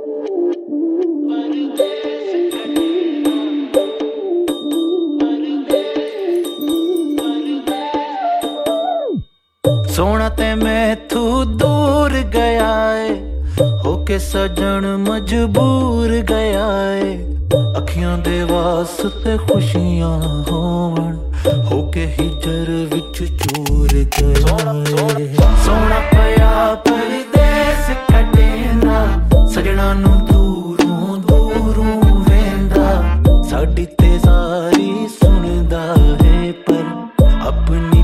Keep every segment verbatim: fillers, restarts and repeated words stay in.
सोना ते मैथू दूर गया है, होके सजन मजबूर गया है। अखियां दे वास्ते खुशियां होवन, होके हिजर विच चूर गया है। सोना पया परदेस कटेंदा, सजना नू दूरों दूरों वेंदा। साडी ते सारी सुनदा है, पर अपनी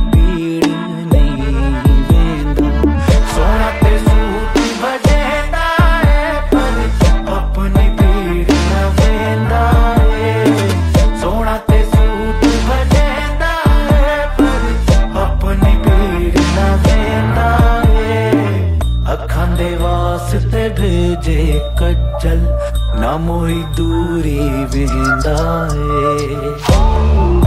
वास्ते भेजे कज्जल, ना मोही दूरी वेंदा है।